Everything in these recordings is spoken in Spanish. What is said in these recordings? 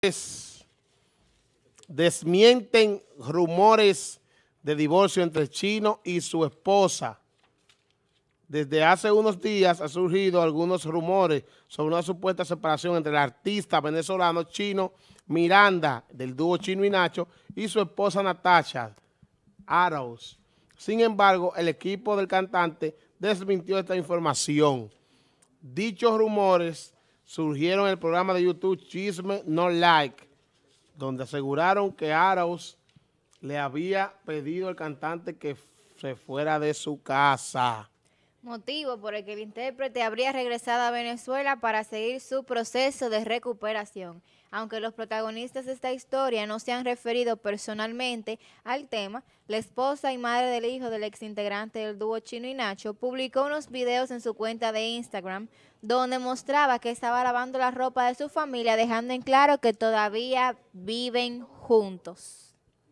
Desmienten rumores de divorcio entre Chino y su esposa. Desde hace unos días han surgido algunos rumores sobre una supuesta separación entre el artista venezolano Chino Miranda, del dúo Chino y Nacho, y su esposa Natasha Arauz. Sin embargo, el equipo del cantante desmintió esta información. Dichos rumores surgieron en el programa de YouTube Chisme No Like, donde aseguraron que Arauz le había pedido al cantante que se fuera de su casa. Motivo por el que el intérprete habría regresado a Venezuela para seguir su proceso de recuperación. Aunque los protagonistas de esta historia no se han referido personalmente al tema, la esposa y madre del hijo del exintegrante del dúo Chino y Nacho publicó unos videos en su cuenta de Instagram donde mostraba que estaba lavando la ropa de su familia, dejando en claro que todavía viven juntos.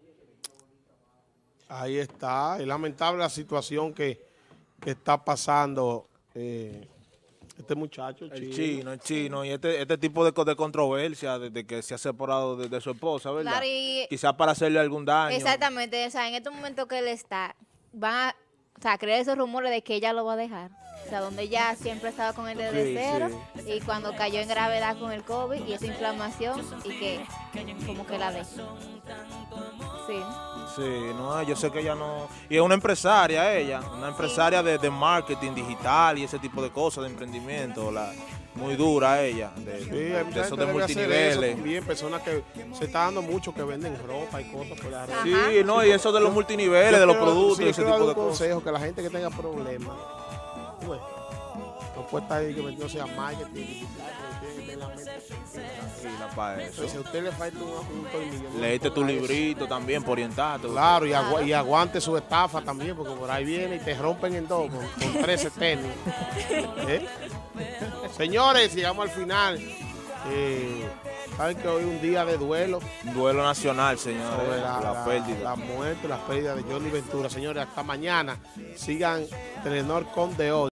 Ahí está, es lamentable la situación que está pasando este muchacho. El chino, y este tipo de controversia desde que se ha separado de su esposa, ¿verdad? Claro, y quizás para hacerle algún daño. exactamente, o sea, en este momento que él está, van a creer esos rumores de que ella lo va a dejar. O sea, donde ella siempre estaba con él desde cero, y cuando cayó en gravedad con el COVID y esa inflamación, y que como que la dejó. Sí. Sí, no, yo sé que ella no... Y es una empresaria una empresaria de marketing digital y ese tipo de cosas, de emprendimiento, muy dura ella, de eso de multiniveles. También personas que se está dando mucho que venden ropa y cosas por la red. Sí, no, y eso de los multiniveles, de los productos y ese tipo de cosas. Consejo que la gente que tenga problemas, pues, no puede estar ahí que metiéndose a marketing digital, pero tiene la mente. Para eso. Entonces, si a usted le falta un tornillo, leíste tu librito también para orientarte. Claro, y aguante su estafa también, porque por ahí viene y te rompen en dos con 13 tenis. Señores, llegamos al final. Saben que hoy es un día de duelo. Un duelo nacional, señores. Sobre la pérdida. La muerte, la pérdida de Johnny Ventura. Señores, hasta mañana. Sigan Telenor con de hoy.